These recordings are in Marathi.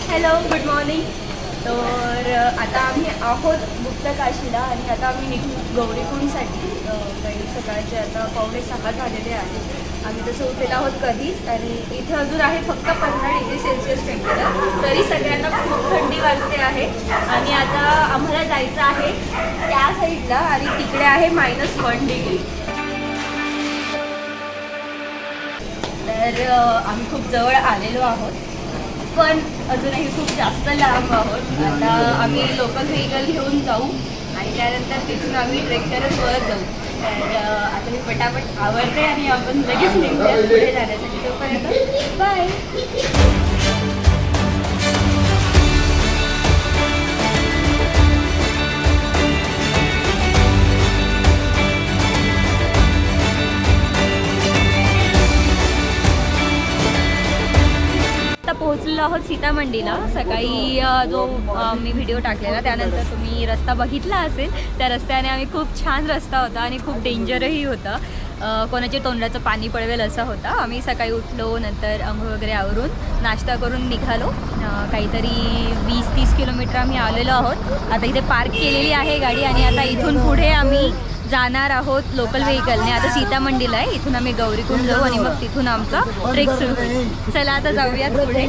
Hello, good morning. तर आता आम्ही आहोत गुप्तकाशीला आणि आता आम्ही निघू गौरीकुंडसाठी. काही सकाळचे आता 5:45 झालेले आहेत. आम्ही तसं उठलेलो आहोत कधीच आणि इथे अजून आहे फक्त 15°C टेम्परेचर. तरी सगळ्यांना खूप थंडी वाजते आहे आणि आता आम्हाला जायचं आहे त्या साईडला आणि तिकडे आहे -1°. तर आम्ही खूप जवळ आलेलो आहोत पण अजूनही खूप जास्त लांब आहोत. आता आम्ही लोकल व्हेकल घेऊन जाऊ आणि त्यानंतर तिथून आम्ही ट्रेक करत वर जाऊ. तर आता मी पटापट आवडते आणि आपण लगेच निघूया पुढे जाण्यासाठी. तोपर्यंत बाय. पोहोचलेलो आहोत सीतामंडीला. सकाळी जो मी व्हिडिओ टाकलेला त्यानंतर तुम्ही रस्ता बघितला असेल. त्या रस्त्याने आम्ही खूप छान रस्ता होता आणि खूप डेंजरही होता. कोणाच्या तोंडाचं पाणी पडवेल असा होता. आम्ही सकाळी उठलो, नंतर अंघोळ वगैरे आवरून नाश्ता करून निघालो. काहीतरी 20-30 किलोमीटर आम्ही आलेलो आहोत. आता इथे पार्क केलेली आहे गाडी आणि आता इथून पुढे आम्ही जाणार आहोत लोकल व्हेकलने. आता सीतामंडीला आहे, इथून आम्ही गौरीकुंड जाऊ आणि मग तिथून आमचा ट्रेक सुरू होईल. चला आता जाऊयात पुढे.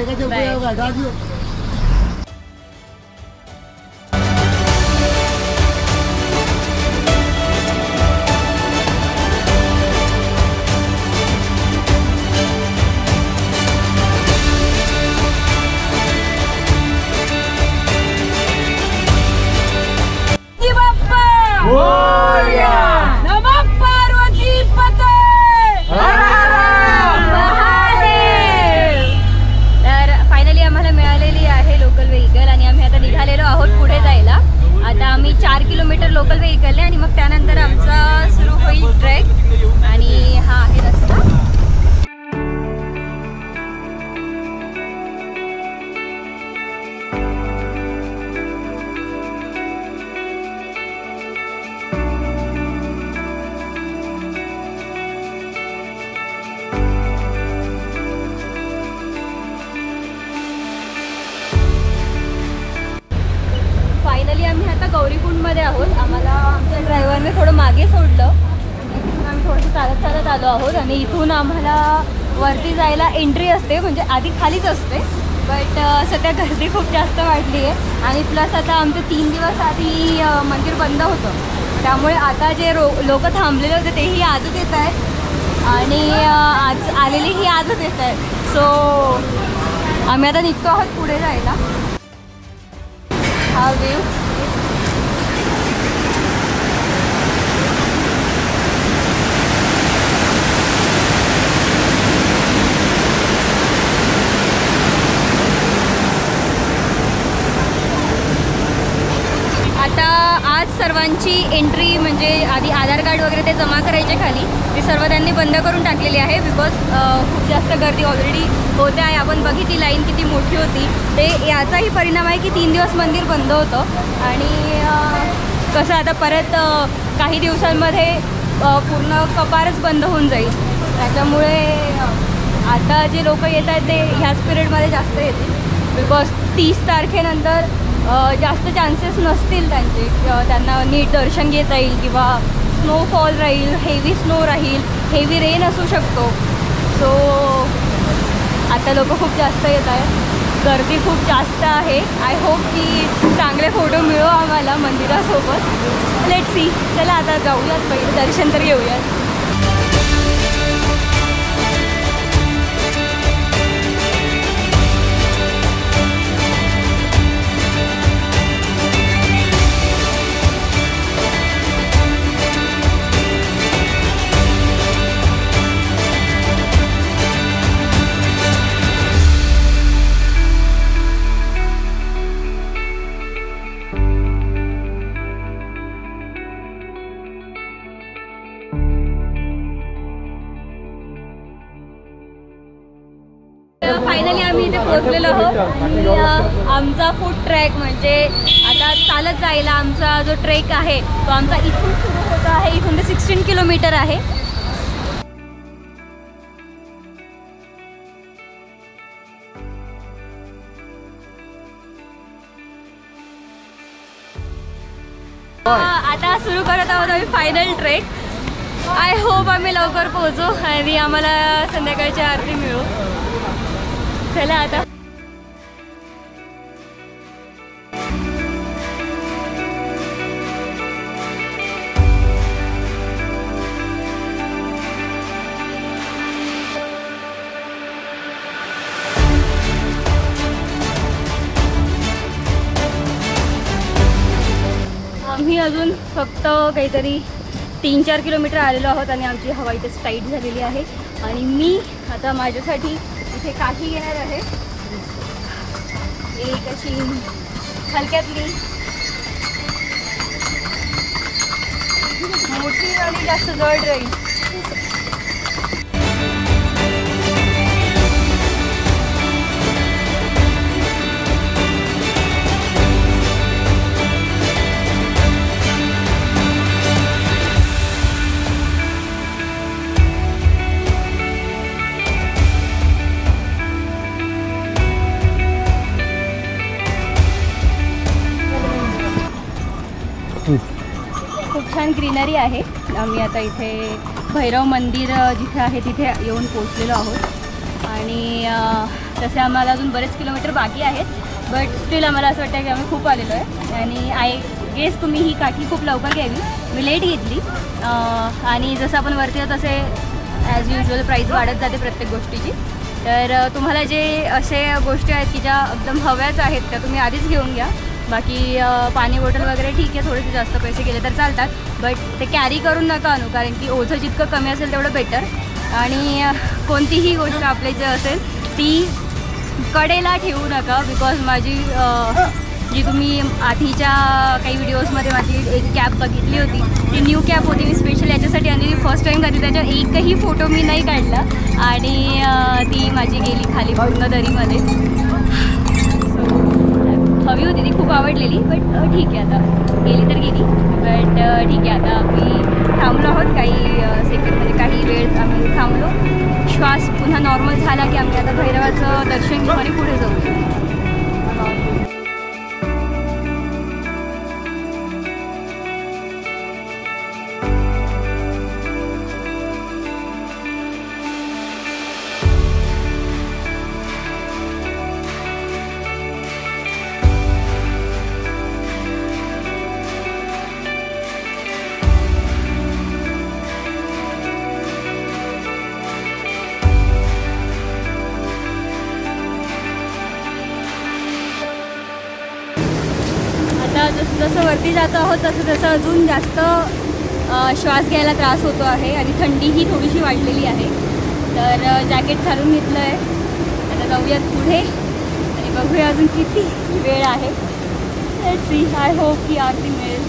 लोकल व्हेकल आहे आणि मग त्यानंतर आमचा सुरू होईल ट्रेक आणि हा आहे रस्ता. फायनली आम्ही आता गौरीकुंडमध्ये आहोत. आम्हाला आमच्या ड्रायव्हरने थोडं मागे सोडलं. इथून आम्ही थोडंसं चालत आलो आहोत आणि इथून आम्हाला वरती जायला एंट्री असते, म्हणजे आधी खालीच असते. बट सध्या गर्दी खूप जास्त वाढली आहे आणि प्लस आता आमचं 3 दिवस आधी मंदिर बंद होतं. त्यामुळे आता जे लोक थांबलेले होते तेही आजच येत आहेत आणि आज आलेलेही आजच येत आहेत. सो आम्ही आता निघतो आहोत पुढे जायला. हा व्ह्यू आता आज सर्वांची एंट्री म्हणजे आधी आधार कार्ड वगैरे ते जमा करायचे खाली, ते सर्व त्यांनी बंद करून टाकलेली आहे. बिकॉज खूप जास्त गर्दी ऑलरेडी होते आहे. आपण बघितली लाईन किती मोठी होती. ते याचाही परिणाम आहे की 3 दिवस मंदिर बंद होतं आणि कसं आता परत काही दिवसांमध्ये पूर्ण कपारच बंद होऊन जाईल. त्याच्यामुळे आता जे लोक येत आहेत ते ह्याच पिरियडमध्ये जास्त येतील. बिकॉज 30 तारखेनंतर जास्त चान्सेस नसतील त्यांचे, त्यांना नीट दर्शन घेता येईल किंवा स्नोफॉल राहील, हेवी स्नो राहील, हेवी रेन असू शकतो. सो आता लोक खूप जास्त येत आहेत, गर्दी खूप जास्त आहे. आय होप की चांगले फोटो मिळो आम्हाला मंदिरासोबत. Let's see. चला आता जाऊयात, पहिले दर्शन तर घेऊयात. फायनली आम्ही इथे पोहोचलेलो आहोत आणि आमचा फूड ट्रॅक म्हणजे आता चालत जायला आमचा जो ट्रेक आहे तो आमचा इथून सुरू होत आहे. इथून ते 16 किलोमीटर आहे. आता सुरू करत आहोत आम्ही फायनल ट्रेक. आय होप आम्ही लवकर पोहोचू आणि आम्हाला संध्याकाळची आरती मिळू. चला आता. आम्ही अजून फक्त काहीतरी 3-4 किलोमीटर आलेलो आहोत आणि आमची हवा इथेच टाईट झालेली आहे. आणि मी आता माझ्यासाठी इथे काठी घेणार आहे, एक अशी हलक्यातली, मोठी वाली जास्त जड राहील. खूप छान ग्रीनरी आहे. आम्ही आता इथे भैरव मंदिर जिथे आहे तिथे येऊन पोचलेलो आहोत आणि तसे आम्हाला अजून बरेच किलोमीटर बाकी आहेत. बट स्टील आम्हाला असं वाटतं की आम्ही खूप आलेलो आहे. आणि आय गेस तुम्ही ही काठी खूप लवकर घ्यावी, मी लेट घेतली. आणि जसं आपण वरती येतो तसे ॲज युजल प्राईस वाढत जाते प्रत्येक गोष्टीची. तर तुम्हाला जे असे गोष्टी आहेत की ज्या एकदम हव्याच आहेत त्या तुम्ही आधीच घेऊन घ्या. बाकी पाणी बॉटल वगैरे ठीक आहे, थोडेसे जास्त पैसे गेले तर चालतात, बट ते कॅरी करून नका आणू, कारण की ओझं जितकं कमी असेल तेवढं बेटर. आणि कोणतीही गोष्ट आपली जे असेल ती कडेला ठेवू नका. बिकॉज माझी जी तुम्ही आधीच्या काही व्हिडिओजमध्ये माझी एक कॅब बघितली होती, ती न्यू कॅब होती. मी स्पेशल याच्यासाठी आणि फर्स्ट टाईम कधी त्याचा एकही फोटो मी नाही काढला आणि ती माझी गेली खाली पूर्ण दरीमध्ये. हवी होती ती, खूप आवडलेली, बट ठीक आहे आता गेली तर गेली. बट ठीक आहे, आता आम्ही थांबलो आहोत काही सेकंड, म्हणजे काही वेळ आम्ही थांबलो. श्वास पुन्हा नॉर्मल झाला की आम्ही आता भैरवाचं दर्शन घेऊन आणि पुढे जाऊ. जसं जसं वरती जातो आहोत तसं तसं अजून जास्त श्वास घ्यायला त्रास होतो आहे आणि थंडीही थोडीशी वाढलेली आहे. तर जॅकेट घालून घेतलं आहे. आता जाऊयात पुढे आणि बघूया अजून किती वेळ आहे. Let's see. आय होप की आरती मिळेल.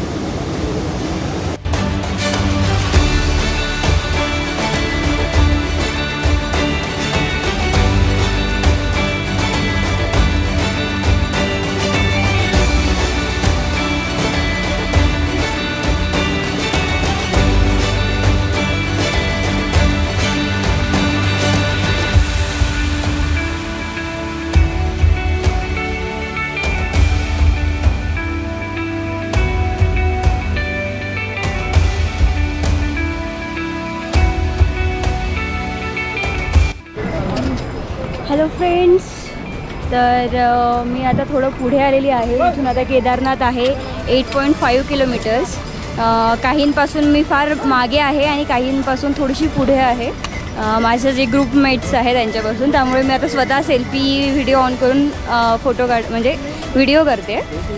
हॅलो फ्रेंड्स, तर मी आता थोडं पुढे आलेली आहे. इथून आता केदारनाथ आहे 8.5 किलोमीटर्स. काहींपासून मी फार मागे आहे आणि काहींपासून थोडीशी पुढे आहे. माझे जे ग्रुपमेट्स आहे त्यांच्यापासून, त्यामुळे मी आता स्वतः सेल्फी व्हिडिओ ऑन करून फोटो म्हणजे व्हिडिओ करते.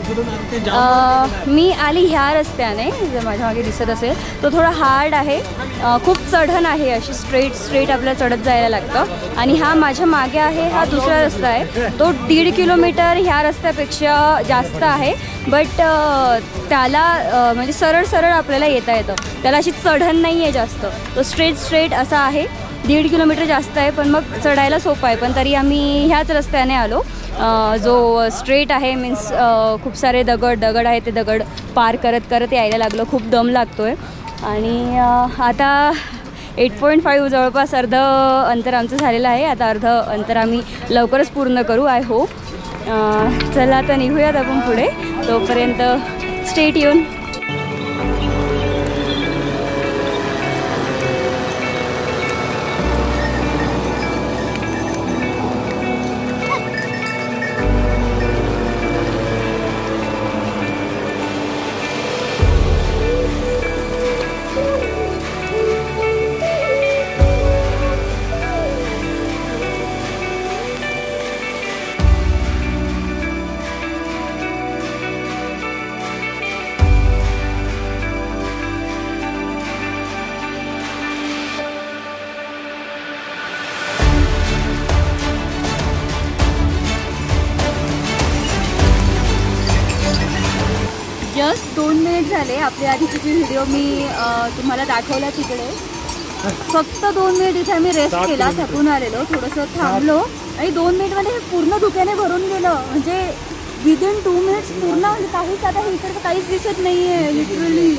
मी आली ह्या रस्त्याने, जर माझ्या मागे दिसत असेल तो थोडा हार्ड आहे, खूप चढण आहे, अशी स्ट्रेट आपल्याला चढत जायला लागतं. आणि हा माझ्या मागे आहे हा दुसरा रस्ता आहे, तो 1.5 किलोमीटर ह्या रस्त्यापेक्षा जास्त आहे. बट त्याला म्हणजे सरळ आपल्याला येता येतं, त्याला अशी चढण नाही आहे जास्त, तो स्ट्रेट असा आहे. 1.5 किलोमीटर जास्त आहे पण मग चढायला सोपं आहे. पण तरी आम्ही ह्याच रस्त्याने आलो जो स्ट्रेट आहे. मीन्स खूप सारे दगड आहे, ते दगड पार करत यायला लागलं. खूप दम लागतो आहे. आणि आता 8.5 जवळपास अर्ध अंतर आमचं झालेलं आहे. आता अर्ध अंतर आम्ही लवकरच पूर्ण करू, आय होप. चला आता निघूयात आपण पुढे. तोपर्यंत स्टे ट्यून. जस्ट 2 मिनिट झाले आपल्या आधीची जी व्हिडिओ मी तुम्हाला दाखवला तिकडे. फक्त 2 मिनिट इथे आम्ही रेस्ट केला, थकून आलेलो, थोडंसं थांबलो आणि 2 मिनिटमध्ये पूर्ण धुक्याने भरून गेलं. म्हणजे विदिन 2 मिनिट्स पूर्ण, म्हणजे काहीच आता इकडे काहीच दिसत नाहीये literally.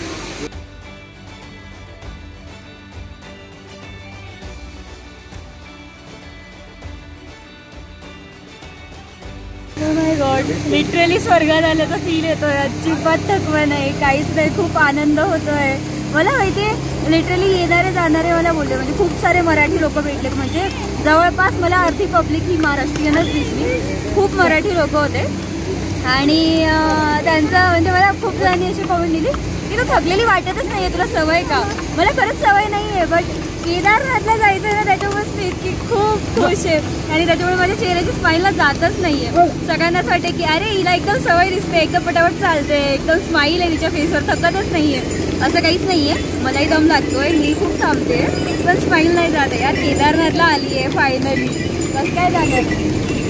Oh my god, literally स्वर्गात आल्याचा फील येतोय. अजिबात थकवा नाही, काहीच नाही, खूप आनंद होतोय. मला माहितीये लिटरली येणारे जाणारे मला बोलले, म्हणजे खूप सारे मराठी लोक भेटलेत. म्हणजे जवळपास मला अर्धी पब्लिक ही महाराष्ट्रीयनच दिसली. खूप मराठी लोक होते आणि त्यांचं म्हणजे मला खूप जणांनी अशी कमेंट दिली की तू थकलेली वाटतच नाहीये, तुला सवय का? मला खरंच सवय नाहीये, बट केदारनाथला जायचं ना त्याच्यामुळे मी इतकी खूप खुश आहे आणि त्याच्यामुळे माझ्या चेहऱ्याची स्माईलला जातच नाहीये. सगळ्यांनाच वाटते की अरे हिला एकदम सवय दिसते, एकदम पटापट चालते, एकदम स्माईल आहे तिच्या फेसवर, थकतच नाहीये. असं काहीच नाहीये, मलाही दम लागतोय, मी खूप थांबते पण स्माईल नाही जाते. यार केदारनाथला आली आहे फायनली, कसं काय जाणार.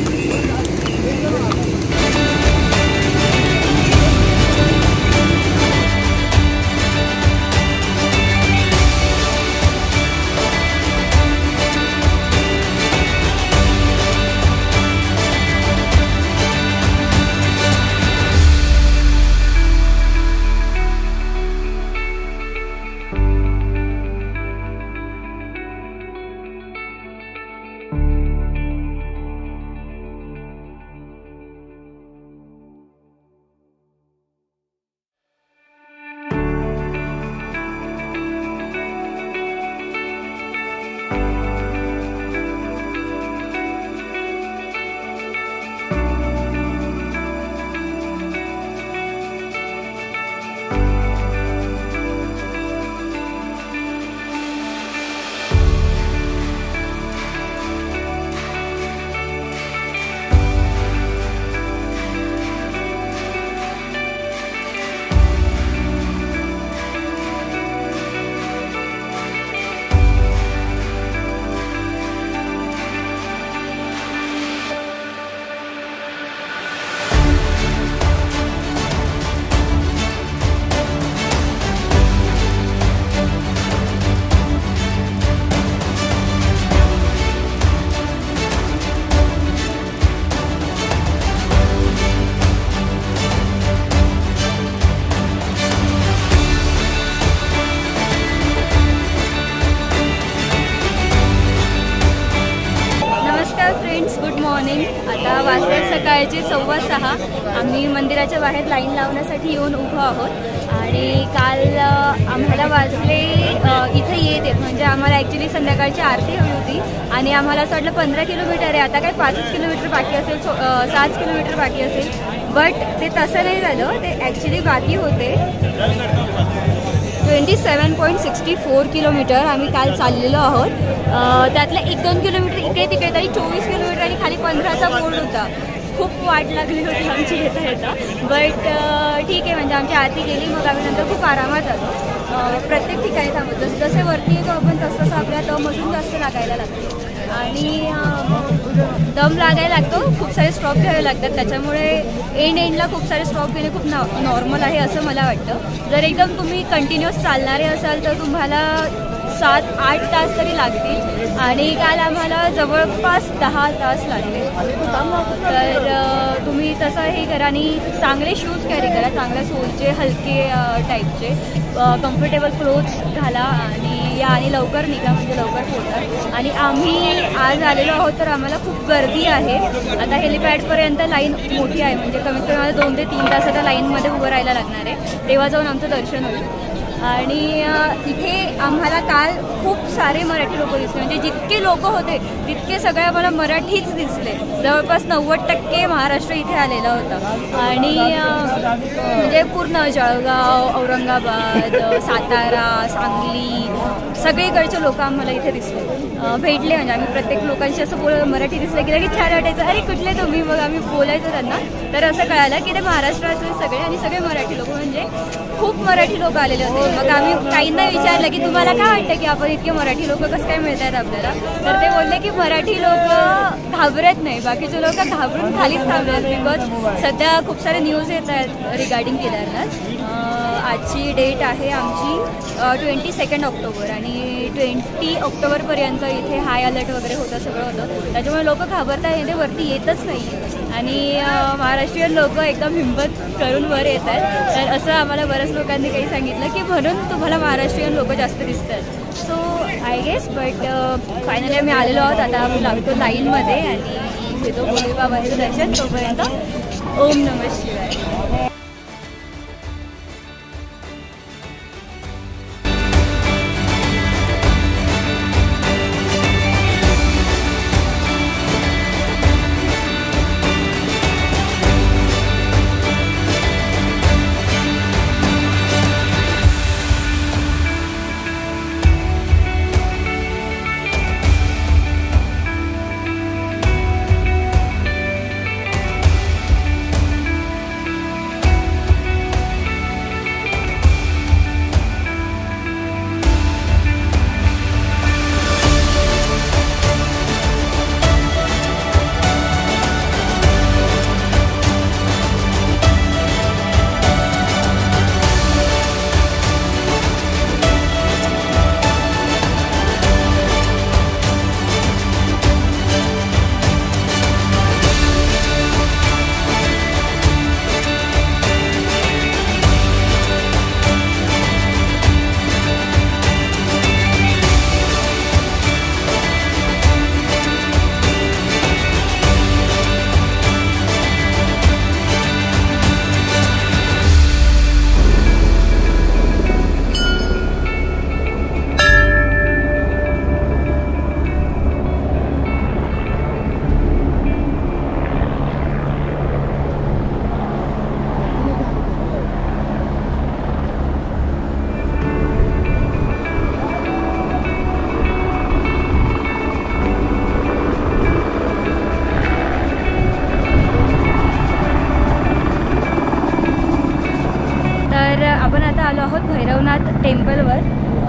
आता वाजले सकाळचे 6:15. आम्ही मंदिराच्या बाहेर लाईन लावण्यासाठी येऊन उभो आहोत आणि काल आम्हाला वाजले इथे येते, म्हणजे आम्हाला ॲक्च्युली संध्याकाळची आरती हवी होती आणि आम्हाला असं वाटलं 15 किलोमीटर आहे, आता काय 5 किलोमीटर बाकी असेल, 7 किलोमीटर बाकी असेल, बट ते तसं नाही झालं. ते ॲक्च्युली बाकी होते 27.64 किलोमीटर आम्ही काल चाललेलो आहोत. त्यातले 1-2 किलोमीटर इकडे तिकडे तरी 24 किलोमीटर आणि खाली 15चा बोर्ड होता. खूप वाट लागली होती आमची येता येता, बट ठीक आहे, म्हणजे आमची आरती गेली, मग आम्ही नंतर खूप आरामात आलो. प्रत्येक ठिकाणी थांबतो, जसं जसे वरती येतो आपण तसं तसं आपल्या दम अजून जास्त लागायला लागतो आणि दम लागायला लागतो. खूप सारे स्टॉप घ्यावे लागतात, त्याच्यामुळे एंडला खूप सारे स्टॉप घेणे खूप नॉर्मल आहे असं मला वाटतं. जर एकदम तुम्ही कंटिन्युअस चालणारे असाल तर तुम्हाला 7-8 तास तरी लागतील आणि काल आम्हाला जवळपास 10 तास लागले. तर तुम्ही तसं हे करा आणि चांगले शूज कॅरी करा, चांगल्या सोलचे, हलके टाईपचे, कम्फर्टेबल क्लोथ्स घाला आणि या आणि लवकर निघा म्हणजे लवकर पोहोचा. आणि आम्ही आज आलेलो आहोत तर आम्हाला खूप गर्दी आहे. आता हेलिपॅडपर्यंत लाईन मोठी आहे, म्हणजे कमीत कमी मला 2 ते 3 तास आता लाईनमध्ये उभं राहायला लागणार आहे, तेव्हा जाऊन आमचं दर्शन होईल. आणि इथे आम्हाला काल खूप सारे मराठी लोक दिसले, म्हणजे जितके लोक होते तितके सगळे आम्हाला मराठीच दिसले. जवळपास 90% महाराष्ट्र इथे आलेला होता. आणि म्हणजे पूर्ण जळगाव, औरंगाबाद, सातारा, सांगली सगळीकडचे लोक आम्हाला इथे दिसले, भेटले. म्हणजे आम्ही प्रत्येक लोकांशी असं मराठी दिसलं की लगेच छान वाटायचं, अरे कुठले तुम्ही, मग आम्ही बोलायचो त्यांना. तर असं कळालं की ते महाराष्ट्राचे सगळे आणि सगळे मराठी लोक, म्हणजे खूप मराठी लोक आलेले होते. मग आम्ही काहींना विचारलं की तुम्हाला काय वाटतं की आपण इतके मराठी लोक कसं काय मिळत आहेत आपल्याला. तर ते बोलले की मराठी लोक घाबरत नाही, बाकीचे लोक घाबरून खालीच थांबले. बिकॉज सध्या खूप सारे न्यूज येत आहेत रिगार्डिंग केदारनाथ. आजची डेट आहे आमची 22 ऑक्टोबर आणि 20 ऑक्टोबरपर्यंत इथे हाय अलर्ट वगैरे होतं, सगळं होतं. त्याच्यामुळे लोक घाबरतात, ते वरती येतच नाही. आणि महाराष्ट्रीयन लोक एकदम हिंमत करून वर येत आहेत. तर असं आम्हाला बऱ्याच लोकांनी काही सांगितलं की म्हणून तुम्हाला महाराष्ट्रीयन लोक जास्त दिसतात. So I guess, but finally आम्ही आलेलो आहोत. आता आम्ही लागतो लाईनमध्ये आणि घेतो भोले बाबांचं दर्शन. तोपर्यंत ओम नमः शिवाय. आलो आहोत भैरवनाथ टेम्पलवर.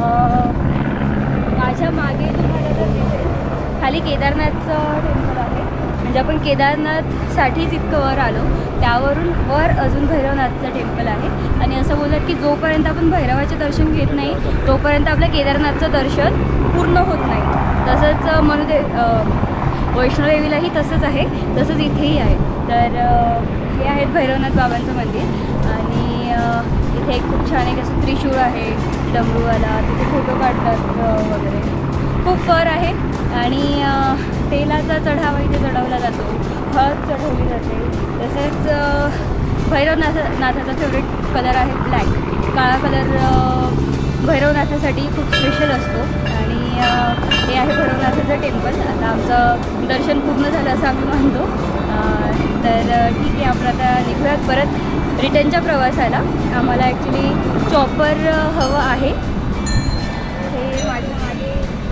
माझ्या मागे तुम्हाला जर दिसेल खाली केदारनाथचं टेम्पल आहे. म्हणजे आपण केदारनाथसाठीच इतकं वर आलो, त्यावरून वर अजून भैरवनाथचं टेम्पल आहे. आणि असं बोलतात की जोपर्यंत आपण भैरवाचे दर्शन घेत नाही तोपर्यंत आपलं केदारनाथचं दर्शन पूर्ण होत नाही. तसंच म्हणून वैष्णोदेवीलाही तसंच आहे, तसंच इथेही आहे. तर हे आहेत भैरवनाथ बाबांचं मंदिर. आणि इथे एक खूप छान एक असं त्रिशूळ आहे डमरूवाला, तिथे फोटो काढतात वगैरे. खूप वर आहे आणि तेलाचा चढावा इथे चढवला जातो, हळद चढवली जाते. तसेच भैरवनाथाचा फेवरेट कलर आहे ब्लॅक, काळा कलर भैरवनाथासाठी खूप स्पेशल असतो. आणि हे आहे भैरवनाथाचं टेम्पल. आता आमचं दर्शन पूर्ण झालं असं आम्ही मानतो. तर ठीक आहे, आपण आता निघूयात परत रिटर्नच्या प्रवासाला. आम्हाला ॲक्च्युली चॉपर हवं आहे. हे माझ्या मागे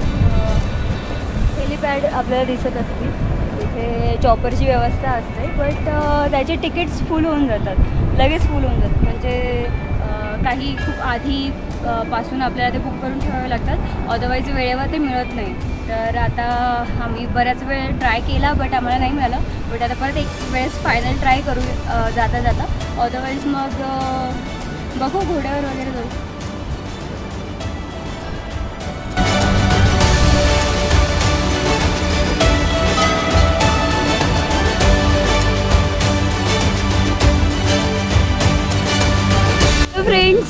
हेलिपॅड आपल्याला दिसत असतील, इथे चॉपरची व्यवस्था असते. बट त्याचे तिकीट्स फुल होऊन जातात, लगेच फुल होऊन जातात. म्हणजे काही खूप आधी पासून आपल्याला ते बुक करून ठेवावे लागतात, अदरवाईज वेळेवर ते मिळत नाही. तर आता आम्ही बऱ्याच वेळ ट्राय केला बट आम्हाला नाही मिळालं. बट आता परत एक वेळेस फायनल ट्राय करू जाता जाता. अदरवाईज मग बघू घोड्यावर वगैरे जाऊ.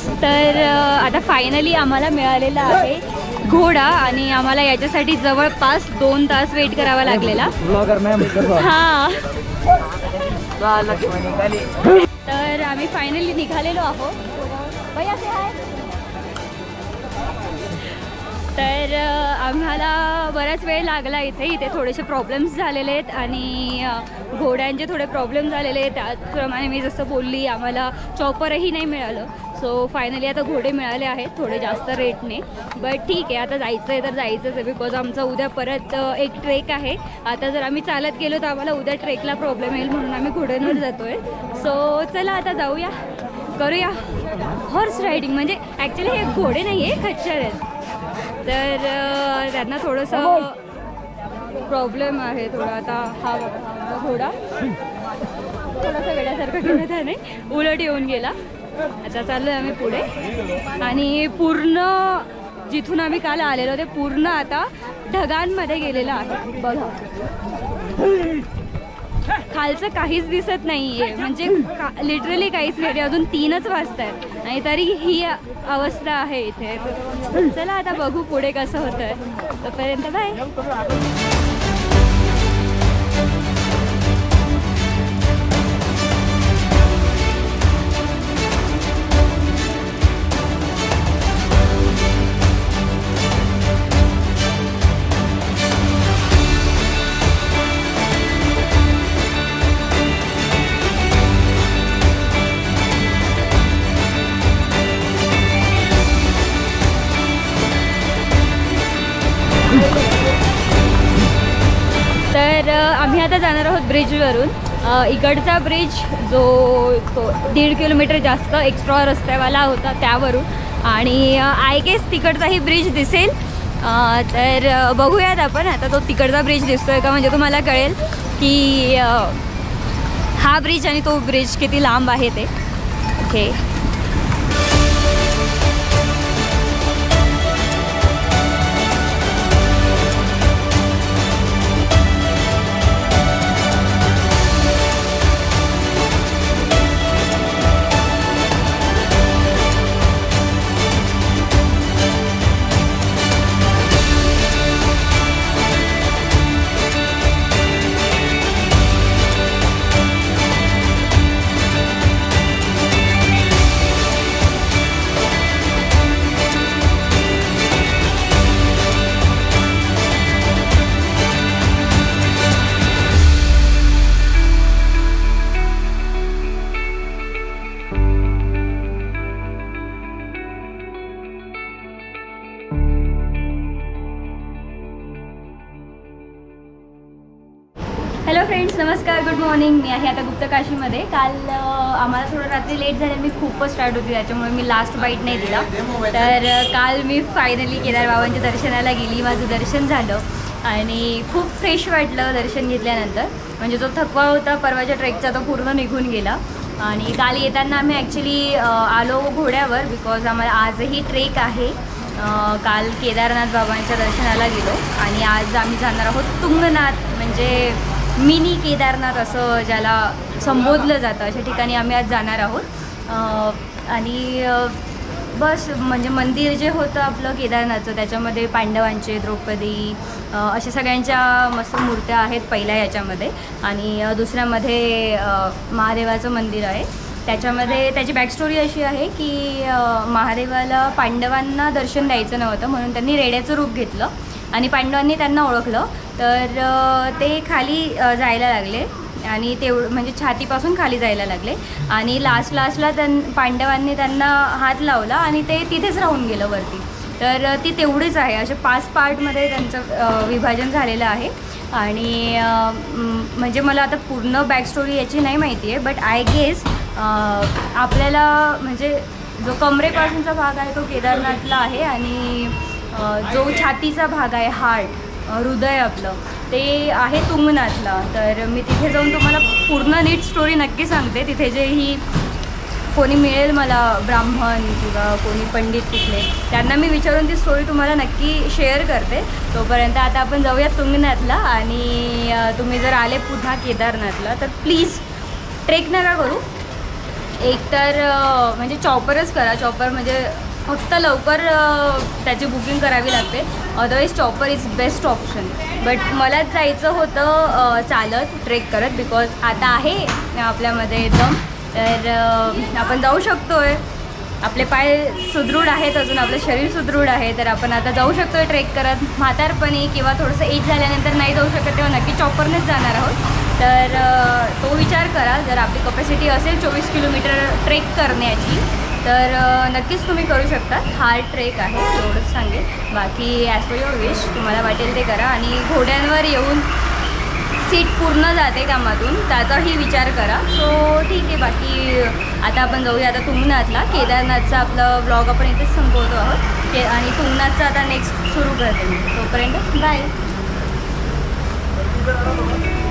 तर आता फायनली आम्हाला मिळालेला आहे घोडा आणि आम्हाला याच्यासाठी जवळपास 2 तास वेट करावा लागलेला. हां, तर आम्ही फायनली निघालेलो आहोत. बाई असे आहे. तर आम्हाला बराच वेळ लागला इथे थोडेसे प्रॉब्लेम्स झालेले आहेत आणि घोड्यांचे थोडे प्रॉब्लेम झालेले आहेत. त्याचप्रमाणे मी जसं बोलली आम्हाला चॉपरही नाही मिळालं. सो फायनली आता घोडे मिळाले आहेत थोडे जास्त रेटने. बट ठीक आहे, आता जायचं आहे तर जायचंच आहे बिकॉज आमचा उद्या परत एक ट्रेक आहे. आता जर आम्ही चालत गेलो तर आम्हाला उद्या ट्रेकला प्रॉब्लेम येईल म्हणून आम्ही घोड्यांवर जातो आहे. सो चला आता जाऊया, करूया हॉर्स रायडिंग. म्हणजे ॲक्च्युली हे घोडे नाही आहे, खच्चर आहेत. तर त्यांना थोडंसं प्रॉब्लेम आहे थोडा. आता हा बघा घोडा थोडासा वेड्यासारखा केला त्याने, उलट येऊन गेला. आता चाललो आहे आम्ही पुढे आणि पूर्ण जिथून आम्ही काल आलेलो ते पूर्ण आता ढगांमध्ये गेलेलं आहे. बघा खालचं काहीच दिसत नाही आहे, म्हणजे लिटरली काहीच नाही. अजून 3च वाजता आहेत आणि तरी ही अवस्था आहे इथे. चला आता बघू पुढे कसं होतं आहे. तोपर्यंत बाय. तर आम्ही आता जाणार आहोत ब्रिजवरून. इकडचा ब्रिज जो 1.5 किलोमीटर जास्त एक्स्ट्रा रस्त्यावाला होता त्यावरून, आणि आय गेस तिकडचाही ब्रिज दिसेल. तर बघूयात आपण आता तो तिकडचा ब्रिज दिसतोय का, म्हणजे तुम्हाला कळेल की हा ब्रिज आणि तो ब्रिज किती लांब आहे ते. ओके, हॅलो फ्रेंड्स, नमस्कार, गुड मॉर्निंग. मी आहे आता गुप्तकाशीमध्ये. काल आम्हाला थोडं रात्री लेट झालं, मी खूपच स्टार्ट होती त्याच्यामुळे मी लास्ट बाईट नाही दिला. तर काल मी फायनली केदारबाबांच्या दर्शनाला गेली. माझं दर्शन झालं आणि खूप फ्रेश वाटलं दर्शन घेतल्यानंतर. म्हणजे जो थकवा होता परवाच्या ट्रेकचा तो पूर्ण निघून गेला. आणि काल येताना आम्ही ॲक्च्युली आलो घोड्यावर बिकॉज आम्हाला आजही ट्रेक आहे. काल केदारनाथ बाबांच्या दर्शनाला गेलो आणि आज आम्ही जाणार आहोत तुंगनाथ, म्हणजे मिनी केदारनाथ असं ज्याला संबोधलं जातं, अशा ठिकाणी आम्ही आज जाणार आहोत. आणि बस म्हणजे मंदिर जे होतं आपलं केदारनाथचं त्याच्यामध्ये पांडवांचे, द्रौपदी अशा सगळ्यांच्या मस्त मूर्त्या आहेत पहिल्या याच्यामध्ये. आणि दुसऱ्यामध्ये महादेवाचं मंदिर आहे. त्याच्यामध्ये त्याची बॅकस्टोरी अशी आहे की महादेवाला पांडवांना दर्शन द्यायचं नव्हतं म्हणून त्यांनी रेड्याचं रूप घेतलं आणि पांडवांनी त्यांना ओळखलं. तर ते खाली जायला लागले आणि म्हणजे छातीपासून खाली जायला लागले आणि लास्टला पांडवांनी त्यांना हात लावला आणि ते तिथेच राहून गेलं वरती. तर ती तेवढीच आहे. असे 5 पार्टमध्ये त्यांचं विभाजन झालेलं आहे. आणि म्हणजे मला आता पूर्ण बॅकस्टोरी याची नाही माहिती आहे, बट आय गेस आपल्याला म्हणजे जो कमरेपासूनचा भाग आहे तो केदारनाथला आहे आणि जो छातीचा भाग आहे, हार्ट, हृदय आपलं, ते आहे तुंगनाथला. तर मी तिथे जाऊन तुम्हाला पूर्ण नीट स्टोरी नक्की सांगते. तिथे जेही कोणी मिळेल मला, ब्राह्मण किंवा कोणी पंडित तिथले, त्यांना मी विचारून ती स्टोरी तुम्हाला नक्की शेअर करते. तोपर्यंत आता आपण जाऊया तुंगनाथला. आणि तुम्ही जर आले पुन्हा केदारनाथला तर प्लीज ट्रेक नका करू, एक तर म्हणजे चॉपरच करा. चॉपर म्हणजे फक्त लवकर त्याची बुकिंग करावी लागते. Otherwise chopper is best option. But मलाच जायचं होतं चालत ट्रेक करत, बिकॉज आता आहे आपल्यामध्ये एकदम, तर आपण जाऊ शकतो आहे. आपले पाय सुदृढ आहेत, अजून आपलं शरीर सुदृढ आहे, तर आपण आता जाऊ शकतो आहे ट्रेक करत. म्हातारपणी किंवा थोडंसं एज झाल्यानंतर नाही जाऊ शकत तेव्हा नक्की चॉपरनेच जाणार आहोत. तर तो विचार करा. जर आपली कपॅसिटी असेल 24 किलोमीटर ट्रेक करण्याची, तर नक्कीच तुम्ही करू शकता. हार्ड ट्रेक आहे एवढंच सांगेल. बाकी ॲज पर युअर विश, तुम्हाला वाटेल ते करा. आणि घोड्यांवर येऊन सीट पूर्ण जाते कामातून, त्याचाही विचार करा. सो ठीक आहे. बाकी आता आपण जाऊया आता तुंगनाथला. केदारनाथचा आपलं ब्लॉग आपण इथेच संपवतो आहोत आणि तुंगनाथचा आता नेक्स्ट सुरू करते मी. तोपर्यंत बाय.